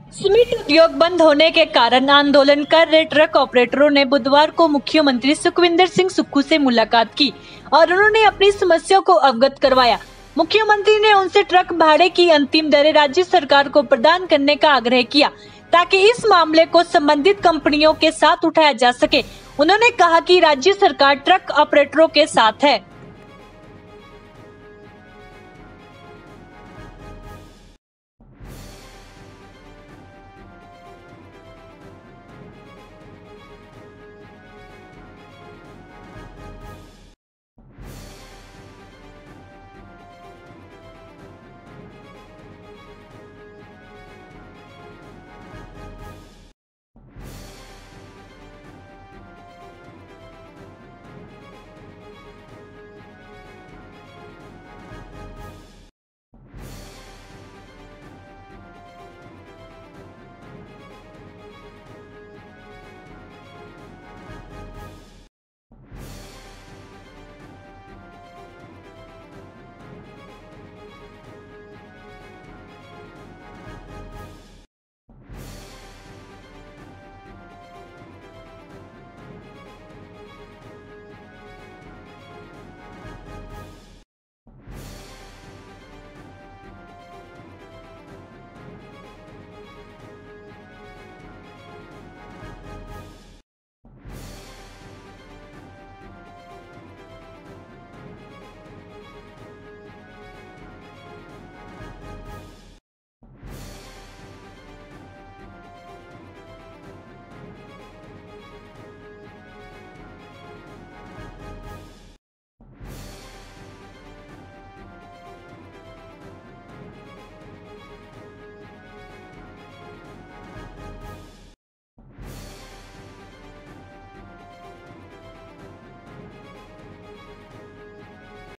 Cement उद्योग बंद होने के कारण आंदोलन कर रहे ट्रक ऑपरेटरों ने बुधवार को मुख्यमंत्री सुखविंदर सिंह सुक्खू से मुलाकात की और उन्होंने अपनी समस्या को अवगत करवाया। मुख्यमंत्री ने उनसे ट्रक भाड़े की अंतिम दरें राज्य सरकार को प्रदान करने का आग्रह किया ताकि इस मामले को संबंधित कंपनियों के साथ उठाया जा सके। उन्होंने कहा कि राज्य सरकार ट्रक ऑपरेटरों के साथ है।